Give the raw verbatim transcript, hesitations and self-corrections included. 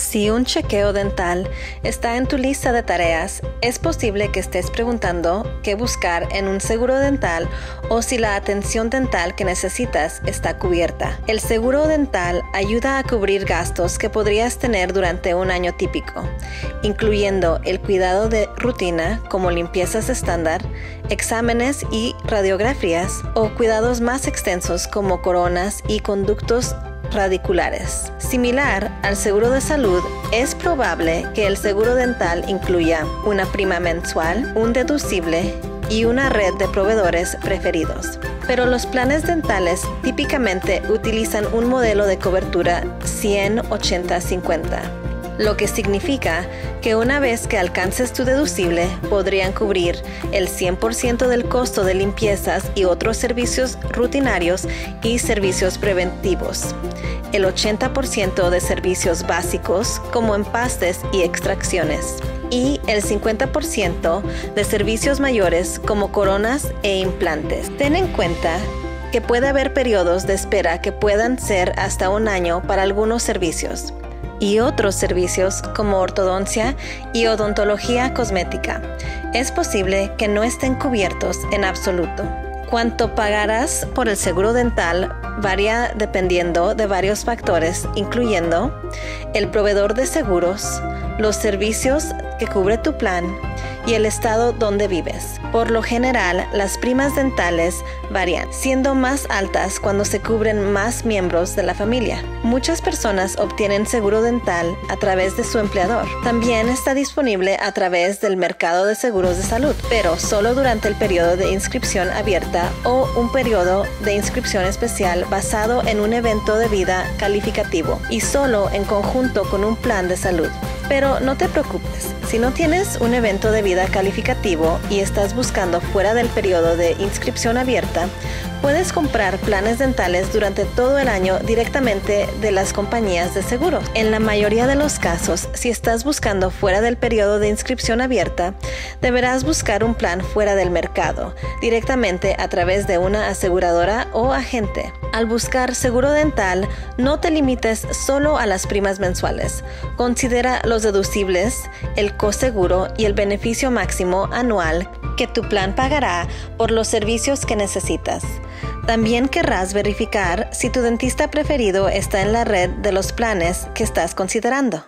Si un chequeo dental está en tu lista de tareas, es posible que estés preguntando qué buscar en un seguro dental o si la atención dental que necesitas está cubierta. El seguro dental ayuda a cubrir gastos que podrías tener durante un año típico, incluyendo el cuidado de rutina como limpiezas estándar, exámenes y radiografías o cuidados más extensos como coronas y conductos radiculares. Similar al seguro de salud, es probable que el seguro dental incluya una prima mensual, un deducible y una red de proveedores preferidos. Pero los planes dentales típicamente utilizan un modelo de cobertura cien ochenta cincuenta. Lo que significa que una vez que alcances tu deducible, podrían cubrir el cien por ciento del costo de limpiezas y otros servicios rutinarios y servicios preventivos, el ochenta por ciento de servicios básicos como empastes y extracciones, y el cincuenta por ciento de servicios mayores como coronas e implantes. Ten en cuenta que puede haber periodos de espera que puedan ser hasta un año para algunos servicios, y otros servicios como ortodoncia y odontología cosmética. Es posible que no estén cubiertos en absoluto. Cuánto pagarás por el seguro dental varía dependiendo de varios factores, incluyendo el proveedor de seguros, los servicios que cubre tu plan y el estado donde vives. Por lo general, las primas dentales varían, siendo más altas cuando se cubren más miembros de la familia. Muchas personas obtienen seguro dental a través de su empleador. También está disponible a través del mercado de seguros de salud, pero solo durante el periodo de inscripción abierta o un periodo de inscripción especial basado en un evento de vida calificativo y solo en conjunto con un plan de salud. Pero no te preocupes, si no tienes un evento de vida calificativo y estás buscando fuera del periodo de inscripción abierta, puedes comprar planes dentales durante todo el año directamente de las compañías de seguros. En la mayoría de los casos, si estás buscando fuera del periodo de inscripción abierta, deberás buscar un plan fuera del mercado, directamente a través de una aseguradora o agente. Al buscar seguro dental, no te limites solo a las primas mensuales. Considera los deducibles, el coseguro y el beneficio máximo anual que tu plan pagará por los servicios que necesitas. También querrás verificar si tu dentista preferido está en la red de los planes que estás considerando.